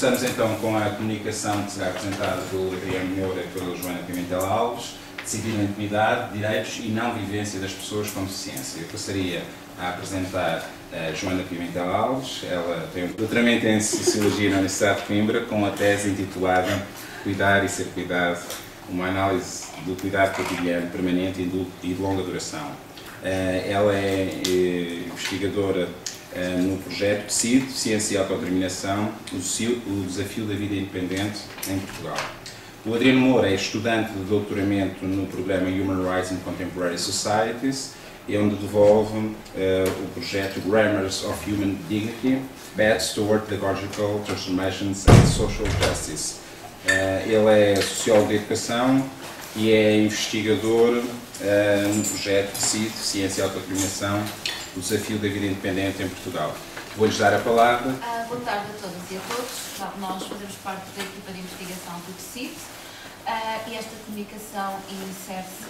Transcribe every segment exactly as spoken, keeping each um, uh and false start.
Começamos então com a comunicação que será apresentada pelo Adriano Moura e pela Joana Pimentel Alves, Decidir na Intimidade, Direitos e Não Vivência das Pessoas com Deficiência. Eu passaria a apresentar a Joana Pimentel Alves. Ela tem um doutoramento em Sociologia na Universidade de Coimbra, com a tese intitulada Cuidar e Ser Cuidado, uma análise do cuidado cotidiano, permanente e de longa duração. Ela é investigadora no projeto Decide, Ciência e Autodeterminação, o desafio da vida independente em Portugal. O Adriano Moura é estudante de doutoramento no programa Human Rights in Contemporary Societies, onde desenvolve uh, o projeto Grammars of Human Dignity, Paths Toward Pedagogical Transformations and Social Justice. Uh, ele é sociólogo de educação e é investigador uh, no projeto Decide, Ciência e Autodeterminação, o desafio da vida independente em Portugal. Vou-lhes dar a palavra. Uh, boa tarde a todas e a todos. Nós fazemos parte da equipa de investigação do Decide uh, e esta comunicação insere-se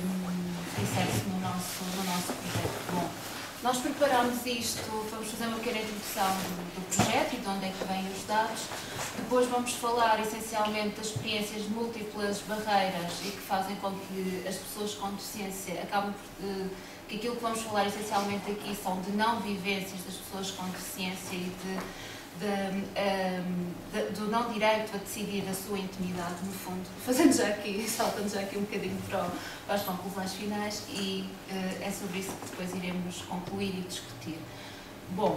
uh, insere-se no nosso, no nosso projeto. Bom, nós preparamos isto, vamos fazer uma pequena introdução do, do projeto e de onde é que vêm os dados. Depois vamos falar essencialmente das experiências de múltiplas barreiras e que fazem com que as pessoas com deficiência acabam por... Uh, que aquilo que vamos falar essencialmente aqui são de não vivências das pessoas com deficiência e de, de, um, de, do não direito a decidir a sua intimidade, no fundo, fazendo já aqui, saltando já aqui um bocadinho para, o, para as conclusões finais e uh, é sobre isso que depois iremos concluir e discutir. Bom,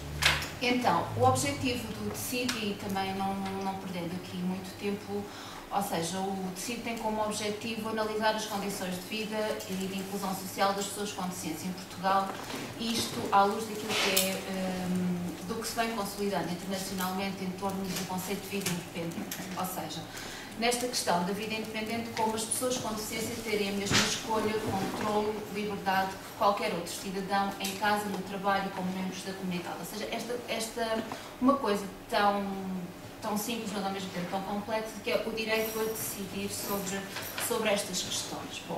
então, o objetivo do Decide, e também não, não perdendo aqui muito tempo, ou seja, o Decide tem como objetivo analisar as condições de vida e de inclusão social das pessoas com deficiência em Portugal, isto à luz daquilo que é, um, do que se vem consolidando internacionalmente em torno do conceito de vida independente. Ou seja, nesta questão da vida independente, como as pessoas com deficiência terem a mesma escolha, controle, liberdade que qualquer outro cidadão em casa, no trabalho, como membros da comunidade. Ou seja, esta, esta uma coisa tão... tão simples, mas ao mesmo tempo tão complexo, que é o direito a decidir sobre, sobre estas questões. Bom,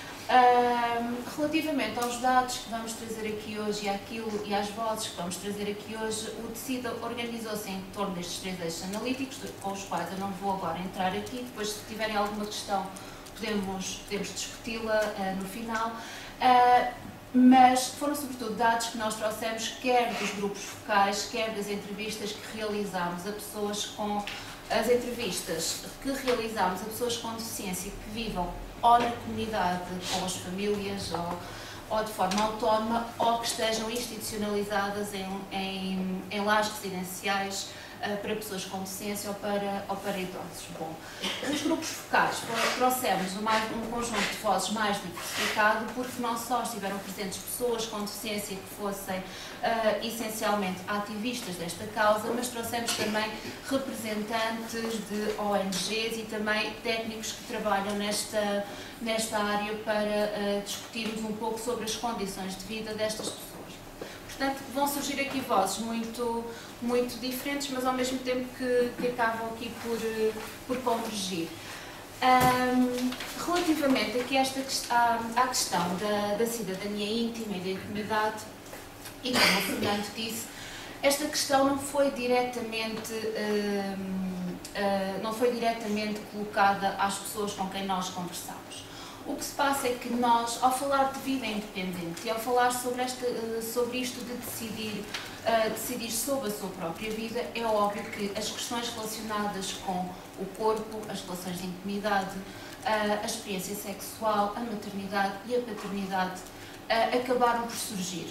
um, relativamente aos dados que vamos trazer aqui hoje e àquilo e às vozes que vamos trazer aqui hoje, o Decide organizou-se em torno destes três eixos analíticos, com os quais eu não vou agora entrar aqui, depois se tiverem alguma questão podemos, podemos discuti-la uh, no final. Uh, Mas foram sobretudo dados que nós trouxemos, quer dos grupos focais, quer das entrevistas que realizámos a pessoas com as entrevistas que realizámos a pessoas com deficiência que vivam ou na comunidade com as famílias ou, ou de forma autónoma ou que estejam institucionalizadas em, em, em lares residenciais uh, para pessoas com deficiência ou para, ou para idosos. Bom, os grupos focais trouxemos um, um conjunto de vozes mais diversificado porque não só estiveram presentes pessoas com deficiência que fossem uh, essencialmente ativistas desta causa, mas trouxemos também representantes de O N Gs e também técnicos que trabalham nesta, nesta área para uh, discutirmos um pouco sobre as condições de vida destas pessoas. Portanto, vão surgir aqui vozes muito, muito diferentes, mas ao mesmo tempo que, que acabam aqui por, por convergir. Um, relativamente aqui a esta, à, à questão da, da cidadania íntima e da intimidade, e como o Fernando disse, esta questão não foi diretamente, um, uh, não foi diretamente colocada às pessoas com quem nós conversamos. O que se passa é que nós, ao falar de vida independente e ao falar sobre, esta, sobre isto de decidir, uh, decidir sobre a sua própria vida, é óbvio que as questões relacionadas com o corpo, as relações de intimidade, uh, a experiência sexual, a maternidade e a paternidade uh, acabaram por surgir.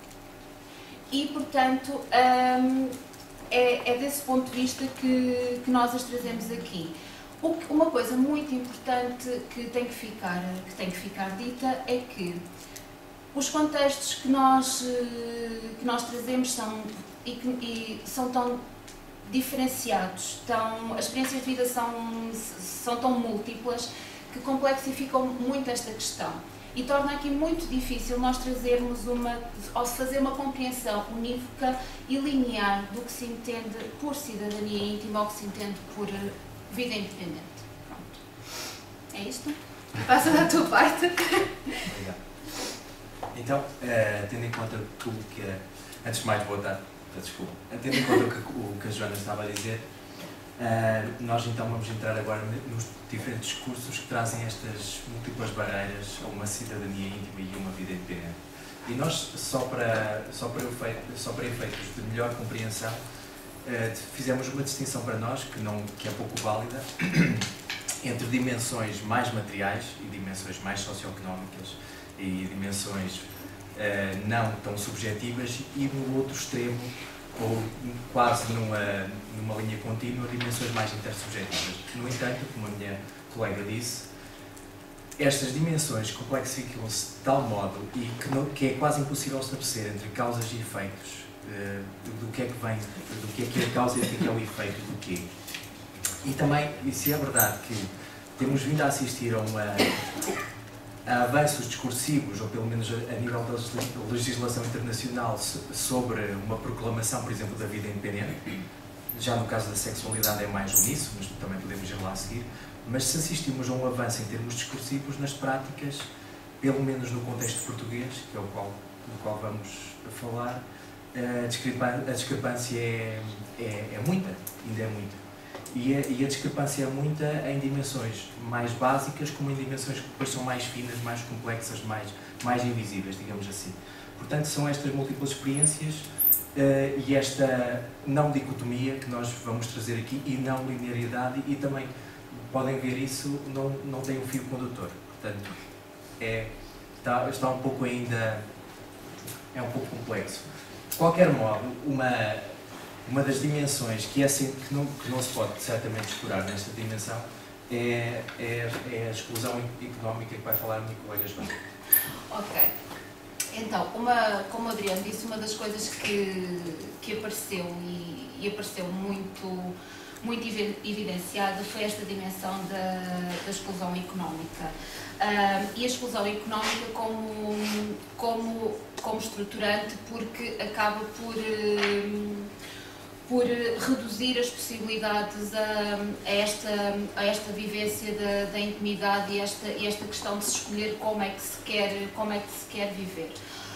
E, portanto, um, é, é desse ponto de vista que, que nós as trazemos aqui. Uma coisa muito importante que tem que ficar, que tem que ficar dita é que os contextos que nós, que nós trazemos são, e que, e são tão diferenciados, tão, as experiências de vida são, são tão múltiplas que complexificam muito esta questão e torna aqui muito difícil nós trazermos uma, ou fazer uma compreensão unívoca e linear do que se entende por cidadania íntima ou que se entende por vida independente. Pronto. É isto? Passa da tua parte. Obrigado. Então, uh, tendo em conta tudo que... Antes de mais, boa tarde. Desculpa. Tendo em conta o que, o que a Joana estava a dizer, Uh, nós então vamos entrar agora nos diferentes cursos que trazem estas múltiplas barreiras a uma cidadania íntima e uma vida independente. E nós, só para, só para, efeito, só para efeitos de melhor compreensão, uh, fizemos uma distinção para nós, que, não, que é pouco válida, entre dimensões mais materiais e dimensões mais socioeconómicas e dimensões uh, não tão subjetivas, e no outro extremo, ou quase numa, numa linha contínua, dimensões mais intersubjetivas. No entanto, como a minha colega disse, estas dimensões complexificam-se de tal modo e que, não, que é quase impossível estabelecer entre causas e efeitos uh, do que é que vem, do que é que é a causa e do que é que é o efeito do quê. E também, e se é verdade que temos vindo a assistir a uma a avanços discursivos, ou pelo menos a nível da legislação internacional, sobre uma proclamação, por exemplo, da vida independente. Já no caso da sexualidade é mais uníssono, mas também podemos ir lá a seguir. Mas se assistimos a um avanço em termos discursivos, nas práticas, pelo menos no contexto português, que é o qual, do qual vamos falar, a discrepância, a discrepância é, é, é muita, ainda é muita. E a, e a discrepância é muita em dimensões mais básicas, como em dimensões que depois são mais finas, mais complexas, mais, mais invisíveis, digamos assim. Portanto, são estas múltiplas experiências uh, e esta não dicotomia que nós vamos trazer aqui, e não linearidade, e também podem ver isso, não, não tem um fio condutor. Portanto, é, está, está um pouco ainda, é um pouco complexo. De qualquer modo, uma... Uma das dimensões que, é assim, que, não, que não se pode certamente explorar nesta dimensão é, é, é a exclusão económica, que vai falar a minha colega Joana. Ok. Então, uma, como o Adriano disse, uma das coisas que, que apareceu e, e apareceu muito, muito evidenciada foi esta dimensão da, da exclusão económica. Uh, e a exclusão económica como, como, como estruturante, porque acaba por... Uh, por reduzir as possibilidades a, a, esta, a esta vivência da, da intimidade e esta, esta questão de se escolher como é que se quer, como é que se quer viver.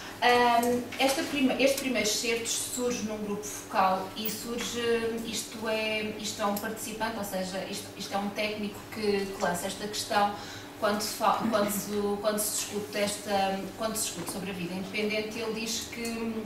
Um, esta prima, este primeiro excerto surge num grupo focal e surge, isto é, isto é um participante, ou seja, isto, isto é um técnico que, que lança esta questão quando se, fala, quando, se, quando, se discute esta, quando se discute sobre a vida independente. Ele diz que,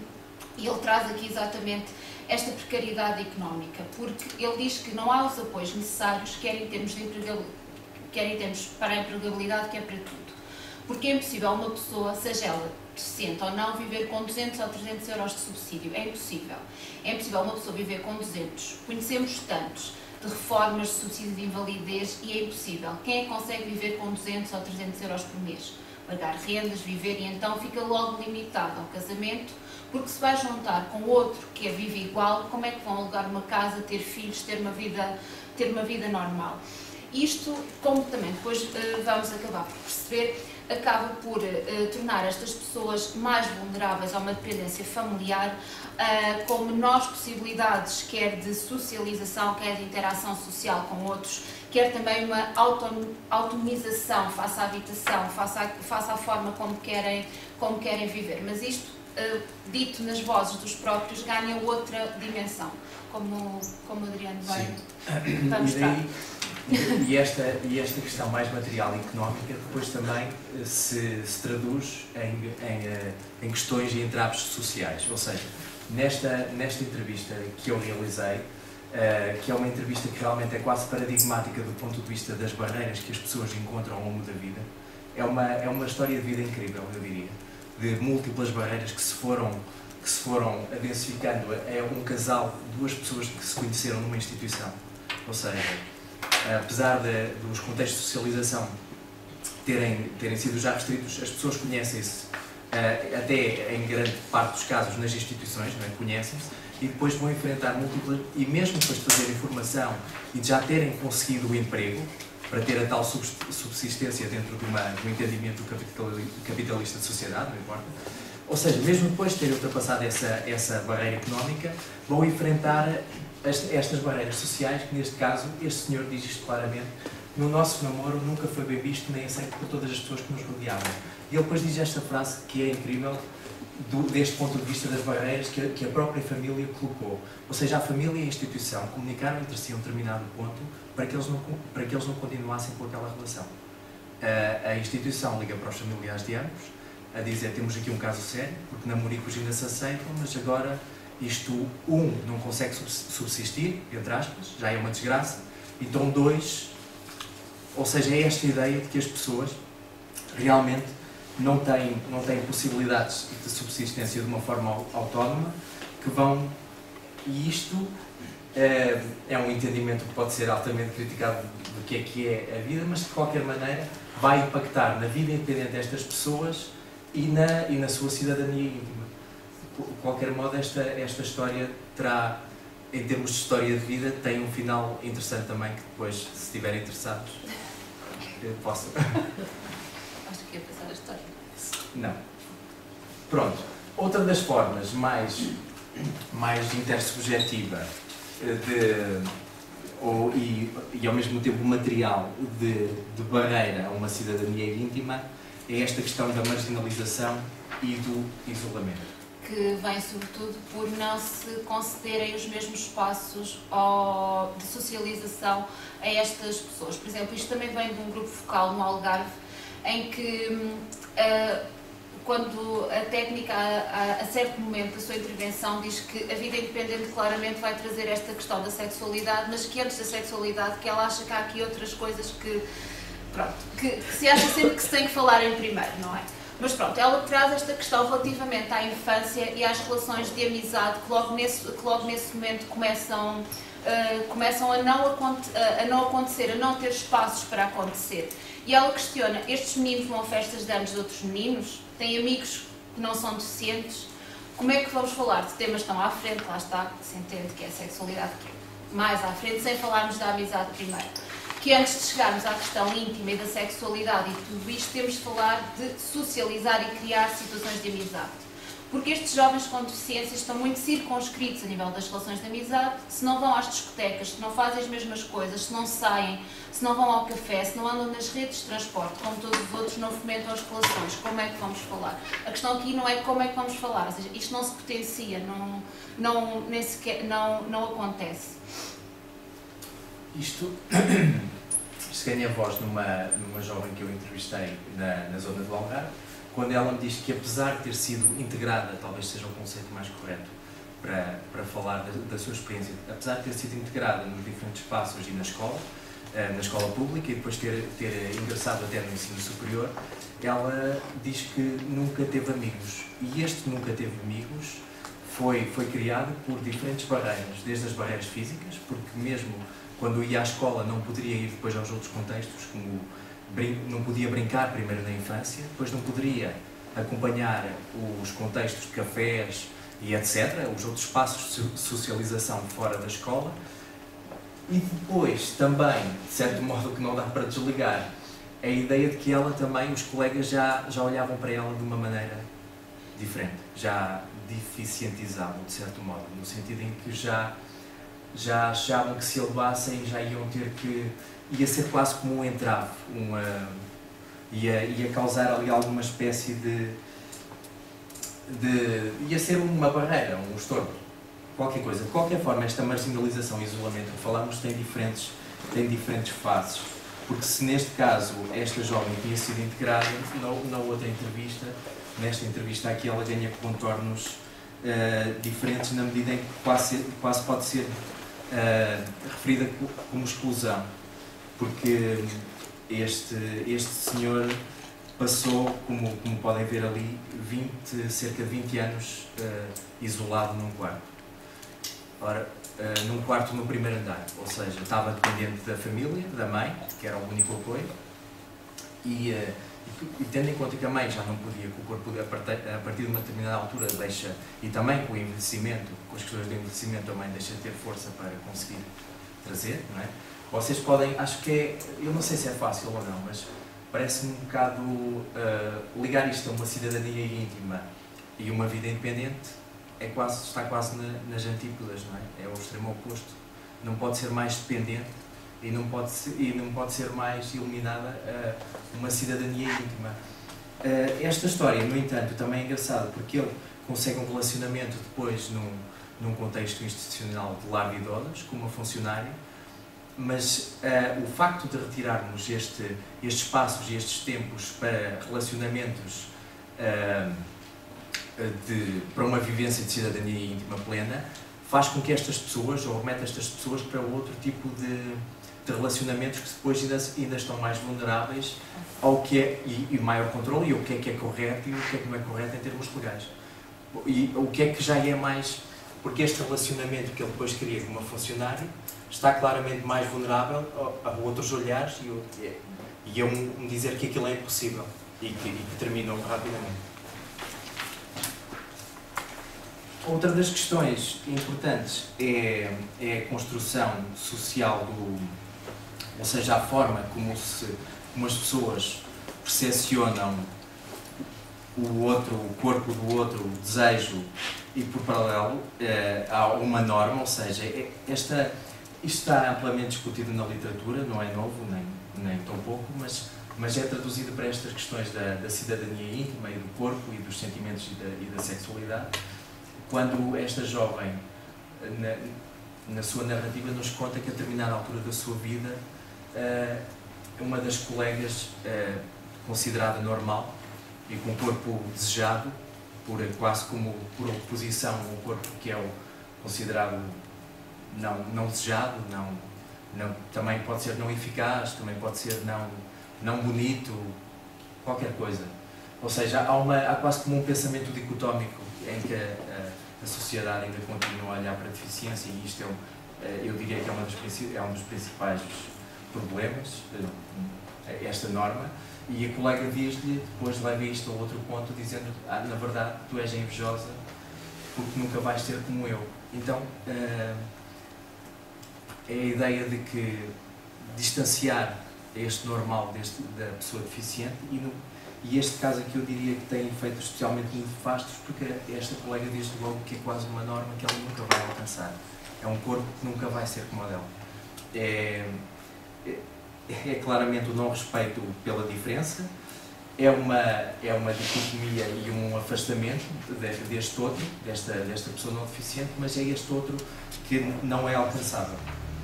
e ele traz aqui exatamente esta precariedade económica, porque ele diz que não há os apoios necessários, quer em termos, de empregabilidade, quer em termos para a empregabilidade, quer para tudo. Porque é impossível uma pessoa, seja ela deficiente ou não, viver com duzentos ou trezentos euros de subsídio. É impossível. É impossível uma pessoa viver com duzentos. Conhecemos tantos de reformas de subsídio de invalidez e é impossível. Quem é que consegue viver com duzentos ou trezentos euros por mês? Pagar rendas, viver, e então fica logo limitado ao casamento, porque se vai juntar com outro que é vive igual, como é que vão alugar uma casa, ter filhos, ter uma vida, ter uma vida normal? Isto, como também depois uh, vamos acabar por perceber, acaba por uh, tornar estas pessoas mais vulneráveis a uma dependência familiar, uh, com menores possibilidades, quer de socialização, quer de interação social com outros, quer também uma autonomização face à habitação, face à, face à forma como querem, como querem viver. Mas isto, Uh, dito nas vozes dos próprios, ganha outra dimensão, como, como o Adriano vai, vai mostrar. E, daí, e, esta, e esta questão mais material e económica depois também uh, se, se traduz em, em, uh, em questões e entraves sociais. Ou seja, nesta, nesta entrevista que eu realizei, uh, que é uma entrevista que realmente é quase paradigmática do ponto de vista das barreiras que as pessoas encontram ao longo da vida, é uma, é uma história de vida incrível, eu diria, de múltiplas barreiras que se foram, que se foram densificando. É um casal, duas pessoas que se conheceram numa instituição. Ou seja, apesar de, dos contextos de socialização terem, terem sido já restritos, as pessoas conhecem-se, até em grande parte dos casos, nas instituições, não é? Conhecem-se, e depois vão enfrentar múltiplas, e mesmo depois de fazerem formação e de já terem conseguido o emprego, para ter a tal subsistência dentro de, uma, de um entendimento capitalista de sociedade, não importa. Ou seja, mesmo depois de terem ultrapassado essa, essa barreira económica, vão enfrentar este, estas barreiras sociais, que neste caso, este senhor diz isto claramente, no nosso namoro nunca foi bem visto nem aceito por todas as pessoas que nos rodeavam. E ele depois diz esta frase que é incrível, do, deste ponto de vista das barreiras que a, que a própria família colocou. Ou seja, a família e a instituição comunicaram entre si a um determinado ponto para que eles não, para que eles não continuassem com aquela relação. A, a instituição liga para os familiares de ambos a dizer: temos aqui um caso sério, porque namoricos ainda se aceitam, mas agora isto, um, não consegue subsistir, entre aspas, já é uma desgraça, então dois, ou seja, é esta ideia de que as pessoas realmente não têm, não têm possibilidades de subsistência de uma forma autónoma, que vão, e isto é, é um entendimento que pode ser altamente criticado do que é que é a vida, mas de qualquer maneira vai impactar na vida independente destas pessoas e na, e na sua cidadania íntima. De qualquer modo, esta, esta história terá, em termos de história de vida, tem um final interessante também, que depois, se estiverem interessados, posso... Acho que ia passar a história. Não. Pronto. Outra das formas mais, mais intersubjetiva de, ou, e, e ao mesmo tempo material de, de barreira a uma cidadania íntima é esta questão da marginalização e do isolamento. Que vem sobretudo por não se concederem os mesmos espaços ao, de socialização a estas pessoas. Por exemplo, isto também vem de um grupo focal no Algarve, em que uh, quando a técnica a, a, a certo momento da sua intervenção diz que a vida independente claramente vai trazer esta questão da sexualidade, mas que antes da sexualidade, que ela acha que há aqui outras coisas que, pronto, que, que se acha sempre que se tem que falar em primeiro, não é? Mas pronto, ela traz esta questão relativamente à infância e às relações de amizade que logo nesse, que logo nesse momento começam, uh, começam a, não a, a não acontecer, a não ter espaços para acontecer. E ela questiona: estes meninos vão a festas de anos de outros meninos? Têm amigos que não são deficientes? Como é que vamos falar de temas tão à frente? Lá está, se entende que é a sexualidade que é mais à frente, sem falarmos da amizade primeiro. Que antes de chegarmos à questão íntima e da sexualidade e tudo isto, temos de falar de socializar e criar situações de amizade. Porque estes jovens com deficiências estão muito circunscritos a nível das relações de amizade, se não vão às discotecas, se não fazem as mesmas coisas, se não saem, se não vão ao café, se não andam nas redes de transporte, como todos os outros, não fomentam as relações. Como é que vamos falar? A questão aqui não é como é que vamos falar, ou seja, isto não se potencia, não, não, nem sequer, não, não acontece. Isto, isto ganha voz numa, numa jovem que eu entrevistei na, na zona do Algarve, quando ela me diz que, apesar de ter sido integrada, talvez seja o conceito mais correto para, para falar da, da sua experiência, apesar de ter sido integrada nos diferentes espaços e na escola, na escola pública, e depois ter, ter ingressado até no ensino superior, ela diz que nunca teve amigos. E este nunca teve amigos foi, foi criado por diferentes barreiras, desde as barreiras físicas, porque mesmo quando ia à escola não poderia ir depois aos outros contextos, como não podia brincar primeiro na infância, depois não poderia acompanhar os contextos de cafés e etcétera, os outros espaços de socialização fora da escola, e depois também, de certo modo que não dá para desligar, a ideia de que ela também, os colegas já, já olhavam para ela de uma maneira diferente, já deficientizavam, de certo modo, no sentido em que já já achavam que se elevassem já iam ter que... ia ser quase como um entrave, uma, ia, ia causar ali alguma espécie de, de... ia ser uma barreira, um estorbo, qualquer coisa. De qualquer forma, esta marginalização e isolamento que falamos tem diferentes, tem diferentes fases, porque se neste caso esta jovem tinha sido integrada, na, na outra entrevista, nesta entrevista aqui ela ganha contornos uh, diferentes na medida em que quase, quase pode ser Uh, referida como exclusão, porque este, este senhor passou, como, como podem ver ali, vinte, cerca de vinte anos uh, isolado num quarto. Ora, uh, num quarto no primeiro andar, ou seja, estava dependente da família, da mãe, que era o único apoio, e, uh, e, e tendo em conta que a mãe já não podia, que o corpo a partir, a partir de uma determinada altura deixa, e também com o envelhecimento, com as questões de envelhecimento, a mãe deixa de ter força para conseguir trazer, não é? Vocês podem, acho que é, eu não sei se é fácil ou não, mas parece-me um bocado uh, ligar isto a uma cidadania íntima e uma vida independente, é quase, está quase na, nas antípodas, não é? É o extremo oposto. Não pode ser mais dependente e não pode ser, e não pode ser mais iluminada a uma cidadania íntima. Esta história, no entanto, também é engraçada porque ele consegue um relacionamento depois num, num contexto institucional de lar de idosos, com uma funcionária, mas uh, o facto de retirarmos este, estes espaços e estes tempos para relacionamentos uh, de, para uma vivência de cidadania íntima plena, faz com que estas pessoas, ou remete estas pessoas para outro tipo de, de relacionamentos que depois ainda, ainda estão mais vulneráveis ao que é, e, e maior controle, e o que é que é correto e o que é que não é correto em termos legais. E o que é que já é mais... Porque este relacionamento que ele depois cria com uma funcionária está claramente mais vulnerável a, a outros olhares e, e a um, um dizer que aquilo é impossível e que, e que terminam rapidamente. Outra das questões importantes é, é a construção social do... Ou seja, a forma como, se, como as pessoas percepcionam o outro, o corpo do outro, o desejo, e por paralelo eh, há uma norma, ou seja, esta, isto está amplamente discutido na literatura, não é novo, nem, nem tão pouco, mas, mas é traduzido para estas questões da, da cidadania íntima e do corpo e dos sentimentos e da, e da sexualidade, quando esta jovem, na, na sua narrativa, nos conta que a determinada altura da sua vida, eh, uma das colegas eh, considerada normal e com o corpo desejado, por, quase como por oposição ao corpo que é o considerado não, não desejado, não, não, também pode ser não eficaz, também pode ser não, não bonito, qualquer coisa. Ou seja, há, uma, há quase como um pensamento dicotómico em que a, a, a sociedade ainda continua a olhar para a deficiência, e isto é, eu diria que é, uma das, é um dos principais problemas, esta norma. E a colega diz-lhe, depois leva isto a outro ponto, dizendo, ah, na verdade, tu és a invejosa porque nunca vais ser como eu. Então, uh, é a ideia de que distanciar este normal deste, da pessoa deficiente, e, no, e este caso aqui eu diria que tem efeitos especialmente nefastos, porque esta colega diz logo que é quase uma norma que ela nunca vai alcançar. É um corpo que nunca vai ser como a dela. É, é, é claramente o não respeito pela diferença, é uma, é uma dicotomia e um afastamento deste outro, desta, desta pessoa não deficiente, mas é este outro que não é alcançável.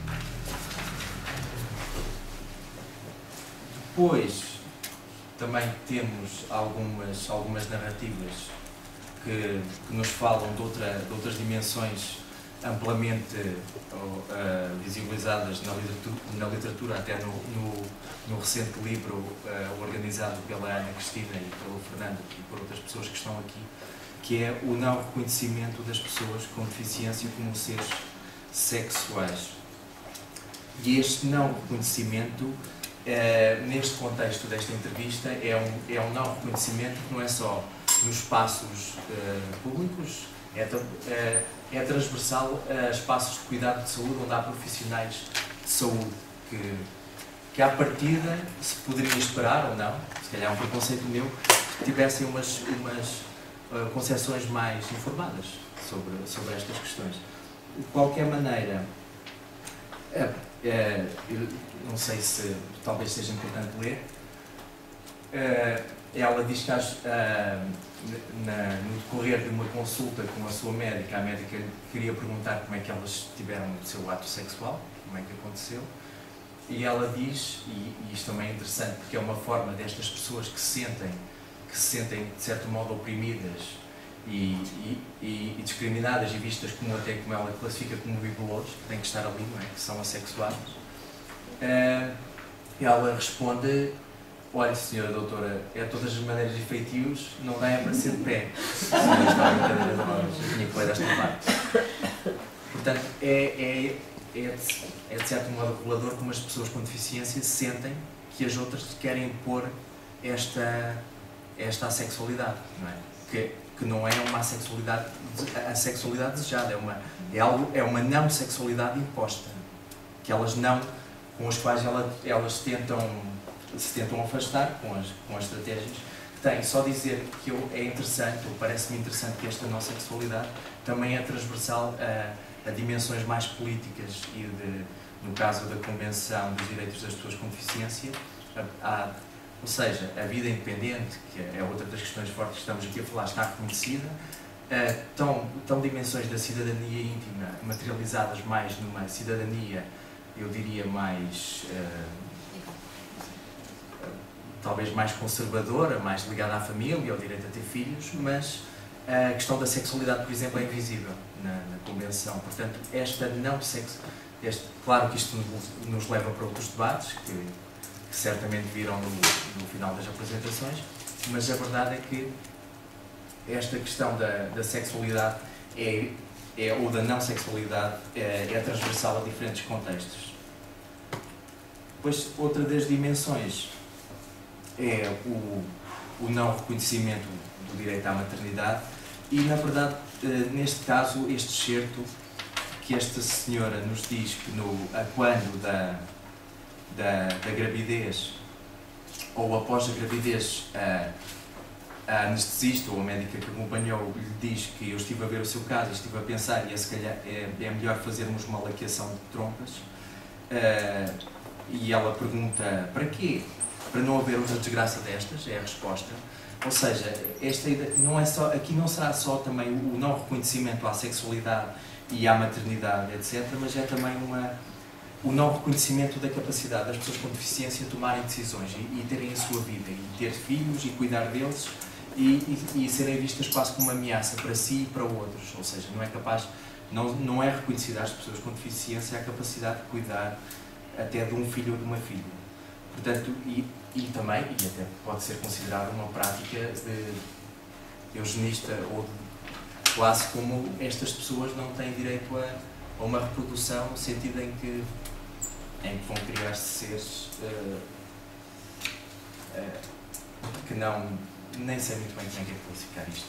Depois, também temos algumas, algumas narrativas que, que nos falam de, outra, de outras dimensões amplamente uh, visibilizadas na literatura, na literatura até no, no, no recente livro uh, organizado pela Ana Cristina e pelo Fernando e por outras pessoas que estão aqui, que é o não reconhecimento das pessoas com deficiência como seres sexuais. E este não reconhecimento, uh, neste contexto desta entrevista, é um, é um não reconhecimento que não é só nos espaços uh, públicos, é, é, é transversal a espaços de cuidado de saúde onde há profissionais de saúde que, que à partida se poderia esperar, ou não, se calhar é um preconceito meu, que tivessem umas, umas uh, concepções mais informadas sobre, sobre estas questões. De qualquer maneira, é, é, eu não sei se talvez seja importante ler, é, ela diz que uh, na, no decorrer de uma consulta com a sua médica, a médica queria perguntar como é que elas tiveram o seu ato sexual, como é que aconteceu, e ela diz, e, e isto também é interessante porque é uma forma destas pessoas que se sentem, que se sentem de certo modo oprimidas e, e, e, e discriminadas e vistas como até como ela classifica como bibelosos, que têm que estar ali, não é? Que são assexuados. Uh, ela responde: olha, senhora doutora, é de todas as maneiras e feitios, não dá é para ser de pé. Tinha que ler esta parte. Portanto, é, é, é, de, é de certo modo revelador como as pessoas com deficiência sentem que as outras querem impor esta, esta assexualidade, não é? Que, que não é uma assexualidade, a sexualidade desejada, é uma, é algo, é uma não sexualidade imposta, que elas não, com as quais ela, elas tentam se tentam afastar com as, com as estratégias que têm. Só dizer que eu, é interessante, ou parece-me interessante, que esta não sexualidade também é transversal a, a dimensões mais políticas e, de, no caso da Convenção dos Direitos das Pessoas com Deficiência, há, Ou seja, a vida independente, que é outra das questões fortes que estamos aqui a falar, está reconhecida. Uh, estão, estão dimensões da cidadania íntima materializadas mais numa cidadania, eu diria, mais uh, talvez mais conservadora, mais ligada à família, ao direito a ter filhos, mas a questão da sexualidade, por exemplo, é invisível na, na Convenção. Portanto, esta não sexo, este, claro que isto nos, nos leva para outros debates, que, que certamente viram no, no final das apresentações, mas a verdade é que esta questão da, da sexualidade é, é, ou da não sexualidade é, é transversal a diferentes contextos. Depois, outra das dimensões é o, o não reconhecimento do direito à maternidade e, na verdade, neste caso, este excerto que esta senhora nos diz que no, a quando da, da, da gravidez ou após a gravidez a, a anestesista ou a médica que acompanhou lhe diz que eu estive a ver o seu caso e estive a pensar e é, se calhar, é, é melhor fazermos uma laqueação de trompas, uh, e ela pergunta para quê? Para não haver outra desgraça destas, é a resposta. Ou seja, esta ideia, não é só, aqui não será só também o não reconhecimento à sexualidade e à maternidade, etcétera, mas é também uma, o não reconhecimento da capacidade das pessoas com deficiência tomarem decisões e, e terem a sua vida, e ter filhos e cuidar deles e, e, e serem vistas quase como uma ameaça para si e para outros. Ou seja, não é capaz, não, não é reconhecida às pessoas com deficiência a capacidade de cuidar até de um filho ou de uma filha. Portanto, e, e também, e até pode ser considerada uma prática de eugenista ou de, quase como estas pessoas não têm direito a, a uma reprodução no sentido em que, em que vão criar seres uh, uh, que não, nem sei muito bem como é que é classificar isto.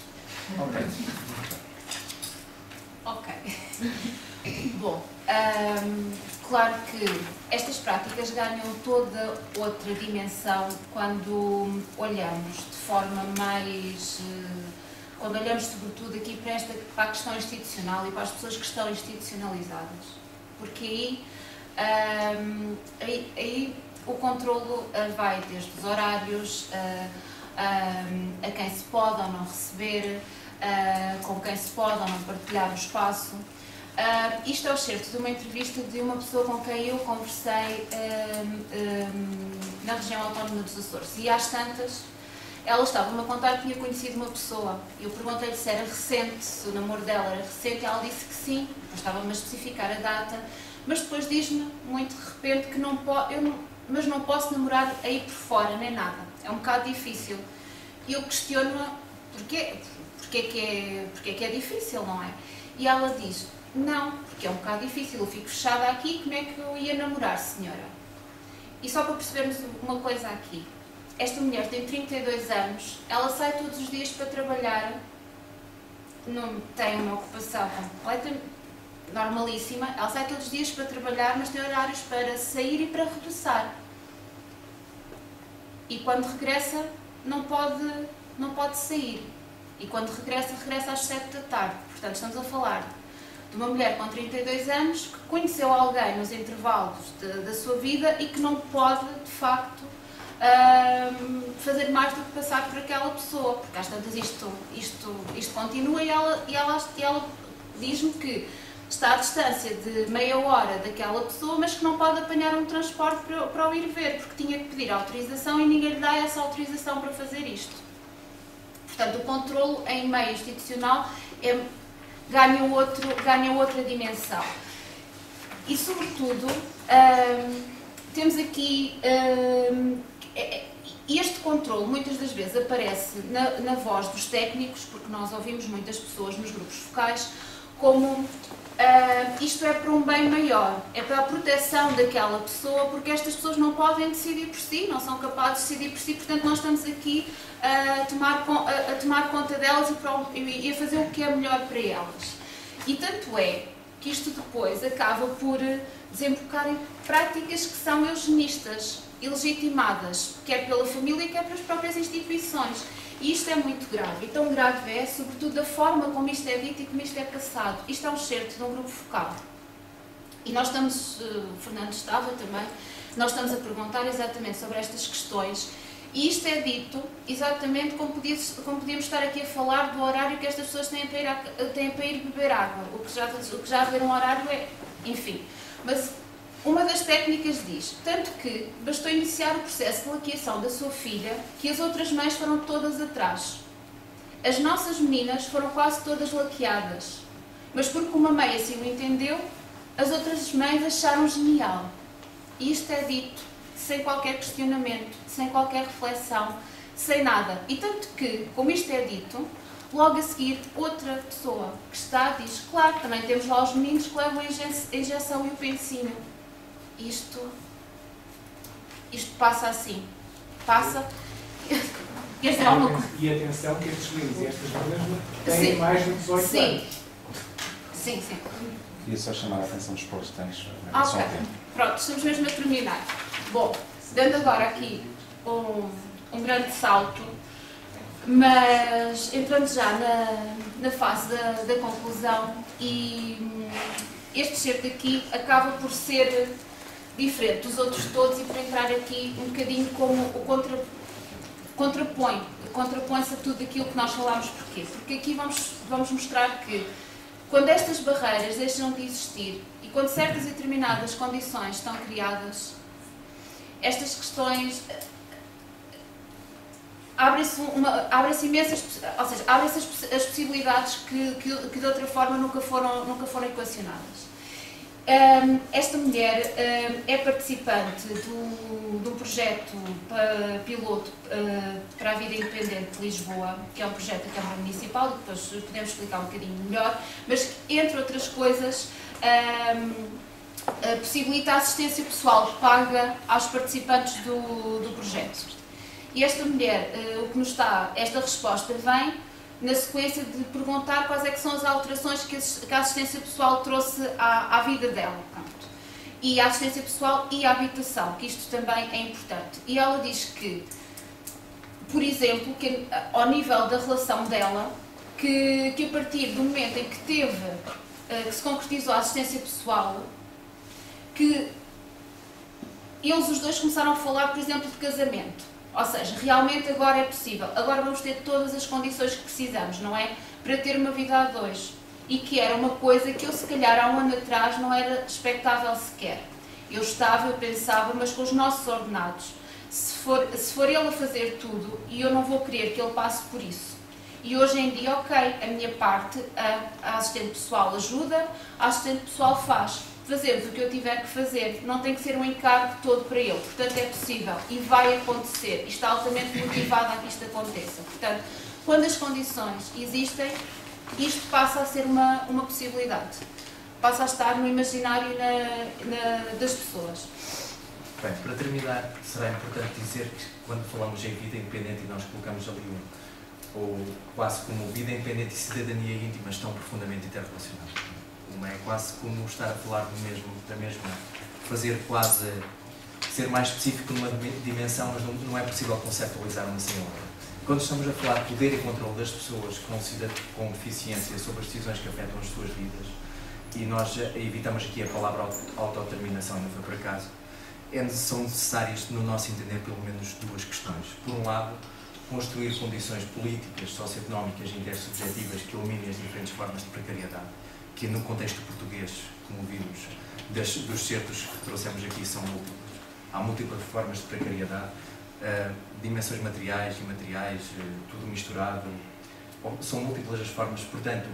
Ok. Ok. Bom, hum, claro que estas práticas ganham toda outra dimensão quando olhamos de forma mais... quando olhamos sobretudo aqui para, esta, para a questão institucional e para as pessoas que estão institucionalizadas. Porque aí, hum, aí, aí o controlo vai desde os horários, a, a, a quem se pode ou não receber, a, com quem se pode ou não partilhar o espaço. Uh, isto é o excerto de uma entrevista de uma pessoa com quem eu conversei uh, uh, na região autónoma dos Açores. E às tantas, ela estava-me a contar que tinha conhecido uma pessoa. Eu perguntei-lhe se era recente, se o namoro dela era recente, e ela disse que sim. Eu estava-me a especificar a data, mas depois diz-me, muito de repente, que não pode, eu não, mas não posso namorar aí por fora, nem nada. É um bocado difícil. E eu questiono-a porquê, porquê, que é, porquê que é difícil, não é? E ela diz: não, porque é um bocado difícil, eu fico fechada aqui, como é que eu ia namorar, senhora? E só para percebermos uma coisa aqui, esta mulher tem trinta e dois anos, ela sai todos os dias para trabalhar, não tem uma ocupação completamente normalíssima, ela sai todos os dias para trabalhar, mas tem horários para sair e para regressar. E quando regressa, não pode, não pode sair. E quando regressa, regressa às sete da tarde. Portanto, estamos a falar de uma mulher com trinta e dois anos que conheceu alguém nos intervalos de, da sua vida e que não pode, de facto, uh, fazer mais do que passar por aquela pessoa, porque às tantas isto, isto, isto continua e ela, e ela, e ela diz-me que está à distância de meia hora daquela pessoa, mas que não pode apanhar um transporte para, para o ir ver, porque tinha que pedir autorização e ninguém lhe dá essa autorização para fazer isto. Portanto, o controlo em meio institucional é ganha, outro, ganha outra dimensão. E, sobretudo, hum, temos aqui hum, este controle, muitas das vezes, aparece na, na voz dos técnicos, porque nós ouvimos muitas pessoas nos grupos focais, como hum, isto é para um bem maior, é para a proteção daquela pessoa, porque estas pessoas não podem decidir por si, não são capazes de decidir por si, portanto nós estamos aqui a tomar, a, a tomar conta delas e, para, e a fazer o que é melhor para elas. E tanto é que isto depois acaba por desembocar em práticas que são eugenistas, ilegitimadas, quer pela família, quer pelas próprias instituições. E isto é muito grave. E tão grave é, sobretudo, a forma como isto é dito e como isto é passado. Isto é um excerto de um grupo focal. E nós estamos, o Fernando estava também, nós estamos a perguntar exatamente sobre estas questões E isto é dito exatamente como, podia, como podíamos estar aqui a falar do horário que estas pessoas têm para ir, a, têm para ir beber água. O que já, o que já haver um horário é, enfim. Mas uma das técnicas diz, tanto que bastou iniciar o processo de laqueação da sua filha, que as outras mães foram todas atrás. As nossas meninas foram quase todas laqueadas, mas porque uma mãe assim o entendeu, as outras mães acharam genial. E isto é dito sem qualquer questionamento, sem qualquer reflexão, sem nada. E tanto que, como isto é dito, logo a seguir outra pessoa que está diz, claro, também temos lá os meninos que levam a injeção e o pensinho. Isto, isto passa assim, passa... E atenção que estes meninos e estas meninas têm sim. mais de dezoito sim. anos. Sim, sim. Queria só chamar a atenção dos postantes. Ah, ok. Pronto, estamos mesmo a terminar. Bom, dando agora aqui um, um grande salto, mas entrando já na, na fase da, da conclusão, e hum, este certo aqui acaba por ser diferente dos outros todos e por entrar aqui um bocadinho como o contra, contrapõe, contrapõe-se a tudo aquilo que nós falámos. Porquê? Porque aqui vamos, vamos mostrar que quando estas barreiras deixam de existir e quando certas e determinadas condições estão criadas, estas questões abrem-se abrem imensas, ou seja, abrem-se as, as possibilidades que, que, que de outra forma nunca foram, nunca foram equacionadas. Um, esta mulher um, é participante do, do projeto para, piloto uh, para a vida independente de Lisboa, que é um projeto da Câmara Municipal, depois podemos explicar um bocadinho melhor, mas entre outras coisas um, uh, possibilita a assistência pessoal paga aos participantes do, do projeto. E esta mulher, uh, o que nos está, esta resposta vem na sequência de perguntar quais é que são as alterações que a assistência pessoal trouxe à, à vida dela. Pronto. E a assistência pessoal e a habitação, que isto também é importante. E ela diz que, por exemplo, que ao nível da relação dela, que, que a partir do momento em que teve, que se concretizou a assistência pessoal, que eles os dois começaram a falar, por exemplo, de casamento. Ou seja, realmente agora é possível, agora vamos ter todas as condições que precisamos, não é? Para ter uma vida a dois. E que era uma coisa que eu, se calhar, há um ano atrás não era expectável sequer. Eu estava, eu pensava, mas com os nossos ordenados, se for, se for ele a fazer tudo, e eu não vou querer que ele passe por isso. E hoje em dia, ok, a minha parte, a, a assistente pessoal ajuda, a assistente pessoal faz. Fazemos o que eu tiver que fazer, não tem que ser um encargo todo para ele, portanto é possível e vai acontecer, e está altamente motivada a que isto aconteça. Portanto, quando as condições existem, isto passa a ser uma, uma possibilidade, passa a estar no imaginário na, na, das pessoas. Bem, para terminar, será importante dizer que quando falamos em vida independente e nós colocamos ali um, ou quase como vida independente e cidadania íntima estão profundamente interrelacionados. Uma é quase como estar a falar do mesmo, da mesma, fazer quase, ser mais específico numa dimensão, mas não, não é possível conceptualizar uma sem outra. Quando estamos a falar de poder e controle das pessoas com, com deficiência sobre as decisões que afetam as suas vidas, e nós evitamos aqui a palavra autodeterminação, não foi por acaso, é, são necessárias, no nosso entender, pelo menos duas questões. Por um lado, construir condições políticas, socioeconómicas e intersubjetivas que eliminem as diferentes formas de precariedade, que no contexto português, como vimos, das, dos certos que trouxemos aqui, são múltiplos. Há múltiplas formas de precariedade, uh, dimensões materiais, imateriais, uh, tudo misturado. São múltiplas as formas, portanto,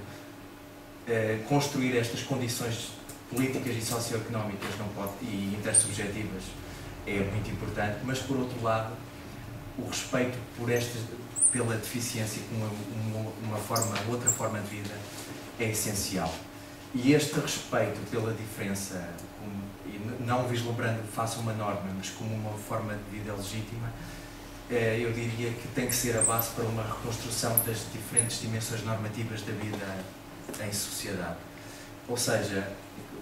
uh, construir estas condições políticas e socioeconómicas não pode, e intersubjetivas é muito importante, mas, por outro lado, o respeito por estas, pela deficiência como uma, uma forma, outra forma de vida é essencial. E este respeito pela diferença, como, e não vislumbrando face a uma norma, mas como uma forma de vida legítima, eh, eu diria que tem que ser a base para uma reconstrução das diferentes dimensões normativas da vida em sociedade. Ou seja,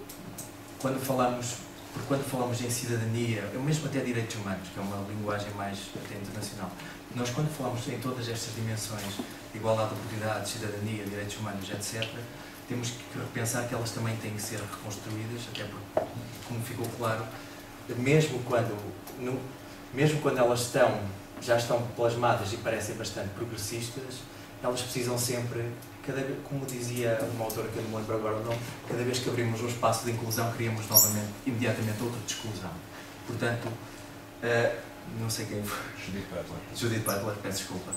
quando falamos, quando falamos em cidadania, ou mesmo até direitos humanos, que é uma linguagem mais até internacional, nós quando falamos em todas estas dimensões, igualdade de oportunidades, cidadania, direitos humanos, etcétera, temos que repensar que elas também têm que ser reconstruídas, até porque, como ficou claro, mesmo quando, no, mesmo quando elas estão já estão plasmadas e parecem bastante progressistas, elas precisam sempre, cada vez, como dizia uma autora que eu não me lembro agora o nome, cada vez que abrimos um espaço de inclusão, criamos novamente, imediatamente outro de exclusão. Portanto, uh, não sei quem foi. Judith Butler. Judith Butler, peço desculpa.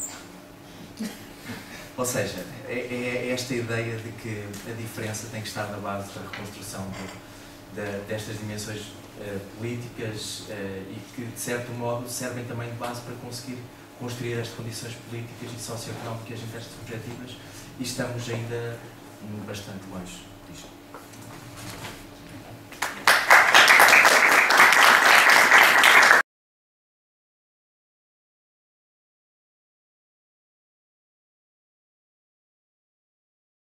Ou seja, é, é esta ideia de que a diferença tem que estar na base da reconstrução de, de, destas dimensões uh, políticas uh, e que, de certo modo, servem também de base para conseguir construir as condições políticas e socioeconómicas intersubjetivas, e estamos ainda bastante longe.